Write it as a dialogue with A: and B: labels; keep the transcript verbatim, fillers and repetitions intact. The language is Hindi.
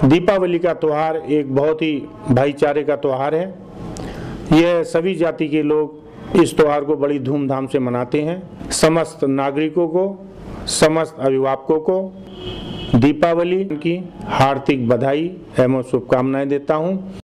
A: दीपावली का त्यौहार एक बहुत ही भाईचारे का त्यौहार है। यह सभी जाति के लोग इस त्यौहार को बड़ी धूमधाम से मनाते हैं। समस्त नागरिकों को, समस्त अभिभावकों को दीपावली की हार्दिक बधाई एवं शुभकामनाएं देता हूं।